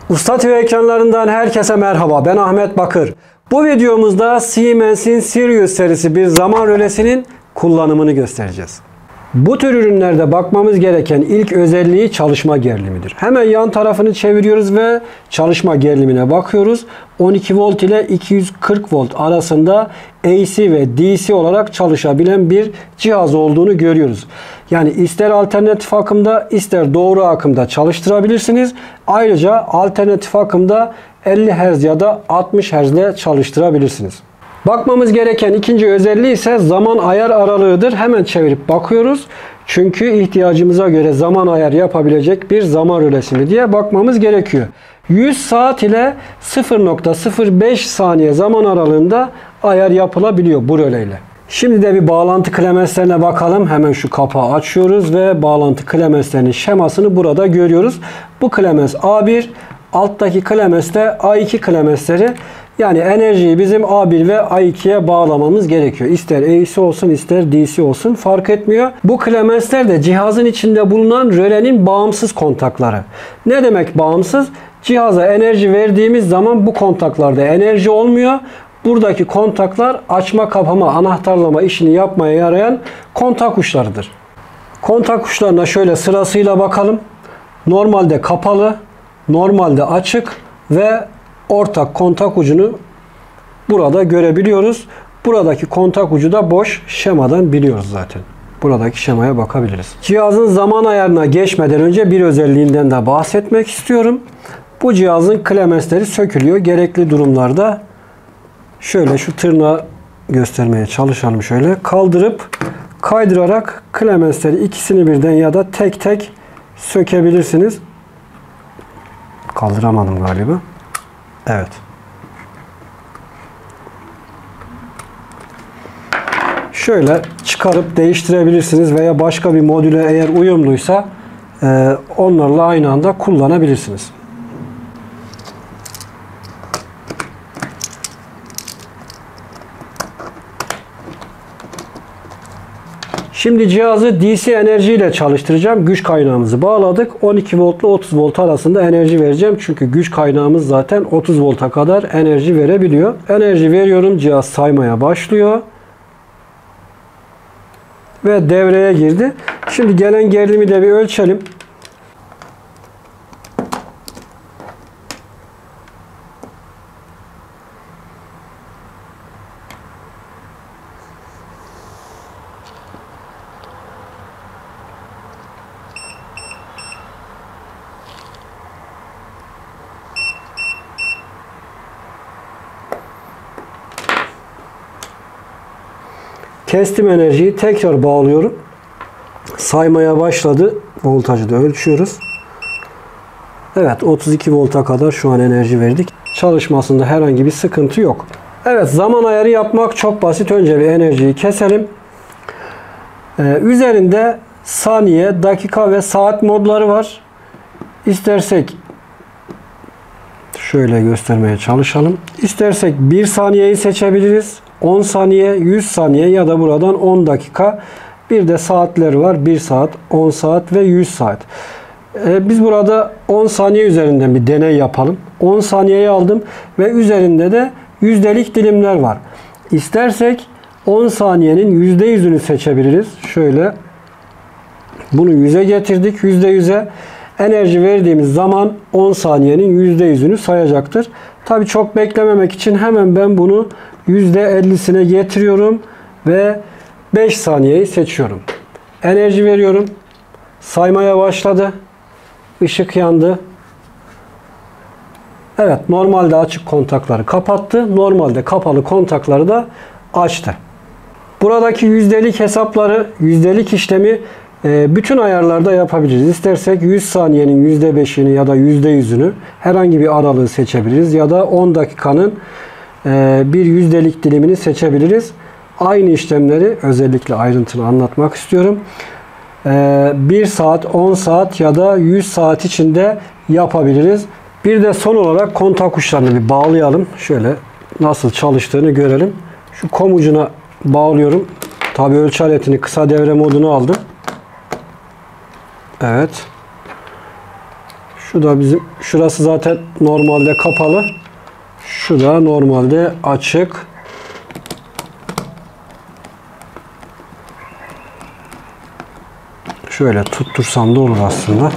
Usta TV ekranlarından herkese merhaba. Ben Ahmet Bakır. Bu videomuzda Siemens'in Sirius serisi bir zaman rölesinin kullanımını göstereceğiz. Bu tür ürünlerde bakmamız gereken ilk özelliği çalışma gerilimidir. Hemen yan tarafını çeviriyoruz ve çalışma gerilimine bakıyoruz. 12 volt ile 240 volt arasında AC ve DC olarak çalışabilen bir cihaz olduğunu görüyoruz. Yani ister alternatif akımda ister doğru akımda çalıştırabilirsiniz. Ayrıca alternatif akımda 50 Hz ya da 60 Hz ile çalıştırabilirsiniz. Bakmamız gereken ikinci özelliği ise zaman ayar aralığıdır. Hemen çevirip bakıyoruz. Çünkü ihtiyacımıza göre zaman ayar yapabilecek bir zaman rölesi mi diye bakmamız gerekiyor. 100 saat ile 0.05 saniye zaman aralığında ayar yapılabiliyor bu röleyle. Şimdi de bir bağlantı klemenslerine bakalım. Hemen şu kapağı açıyoruz ve bağlantı klemenslerinin şemasını burada görüyoruz. Bu klemens A1, alttaki klemens de A2 klemensleri. Yani enerjiyi bizim A1 ve A2'ye bağlamamız gerekiyor. İster AC olsun ister DC olsun fark etmiyor. Bu klemensler de cihazın içinde bulunan rölenin bağımsız kontakları. Ne demek bağımsız? Cihaza enerji verdiğimiz zaman bu kontaklarda enerji olmuyor. Buradaki kontaklar açma kapama anahtarlama işini yapmaya yarayan kontak uçlarıdır. Kontak uçlarına şöyle sırasıyla bakalım. Normalde kapalı, normalde açık ve ortak kontak ucunu burada görebiliyoruz. Buradaki kontak ucu da boş. Şemadan biliyoruz zaten. Buradaki şemaya bakabiliriz. Cihazın zaman ayarına geçmeden önce bir özelliğinden de bahsetmek istiyorum. Bu cihazın klemensleri sökülüyor. Gerekli durumlarda şöyle şu tırnağı göstermeye çalışalım şöyle. Kaldırıp kaydırarak klemensleri ikisini birden ya da tek tek sökebilirsiniz. Kaldıramadım galiba. Evet. Şöyle çıkarıp değiştirebilirsiniz veya başka bir modüle eğer uyumluysa onlarla aynı anda kullanabilirsiniz. Şimdi cihazı DC enerji ile çalıştıracağım. Güç kaynağımızı bağladık. 12 volt ile 30 volt arasında enerji vereceğim. Çünkü güç kaynağımız zaten 30 volta kadar enerji verebiliyor. Enerji veriyorum. Cihaz saymaya başlıyor. Ve devreye girdi. Şimdi gelen gerilimi de bir ölçelim. Kestim enerjiyi. Tekrar bağlıyorum. Saymaya başladı. Voltajı da ölçüyoruz. Evet, 32 volta kadar şu an enerji verdik. Çalışmasında herhangi bir sıkıntı yok. Evet, zaman ayarı yapmak çok basit. Önce bir enerjiyi keselim. Üzerinde saniye, dakika ve saat modları var. İstersek şöyle göstermeye çalışalım. İstersek 1 saniyeyi seçebiliriz. 10 saniye, 100 saniye ya da buradan 10 dakika. Bir de saatler var. 1 saat, 10 saat ve 100 saat. Biz burada 10 saniye üzerinden bir deney yapalım. 10 saniyeyi aldım ve üzerinde de yüzdelik dilimler var. İstersek 10 saniyenin %100'ünü seçebiliriz. Şöyle bunu 100'e getirdik. %100'e enerji verdiğimiz zaman 10 saniyenin %100'ünü sayacaktır. Tabii çok beklememek için hemen ben bunu %50'sine getiriyorum ve 5 saniyeyi seçiyorum. Enerji veriyorum. Saymaya başladı. Işık yandı. Evet, normalde açık kontakları kapattı. Normalde kapalı kontakları da açtı. Buradaki yüzdelik hesapları, yüzdelik işlemi bütün ayarlarda yapabiliriz. İstersek 100 saniyenin %5'ini ya da %100'ünü herhangi bir aralığı seçebiliriz. Ya da 10 dakikanın bir yüzdelik dilimini seçebiliriz. Aynı işlemleri özellikle ayrıntılı anlatmak istiyorum. 1 saat, 10 saat ya da 100 saat içinde yapabiliriz. Bir de son olarak kontak uçlarını bir bağlayalım. Şöyle nasıl çalıştığını görelim. Şu kom ucuna bağlıyorum. Tabii ölçü aletini kısa devre modunu aldım. Evet. Şu da bizim, şurası zaten normalde kapalı. Şu da normalde açık. Şöyle tuttursam da olur aslında.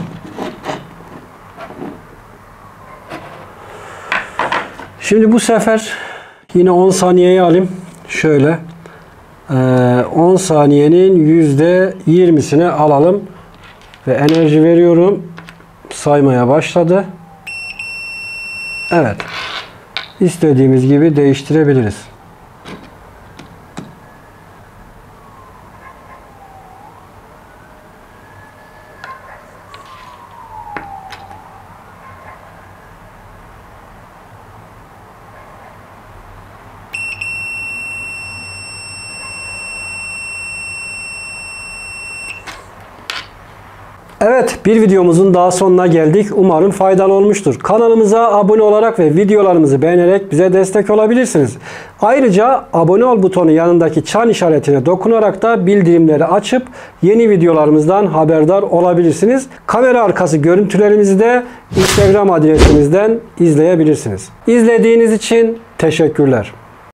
Şimdi bu sefer yine 10 saniyeye alayım. Şöyle 10 saniyenin %20'sini alalım. Ve enerji veriyorum. Saymaya başladı. Evet. İstediğimiz gibi değiştirebiliriz. Evet, bir videomuzun daha sonuna geldik. Umarım faydalı olmuştur. Kanalımıza abone olarak ve videolarımızı beğenerek bize destek olabilirsiniz. Ayrıca abone ol butonu yanındaki çan işaretine dokunarak da bildirimleri açıp yeni videolarımızdan haberdar olabilirsiniz. Kamera arkası görüntülerimizi de Instagram adresimizden izleyebilirsiniz. İzlediğiniz için teşekkürler.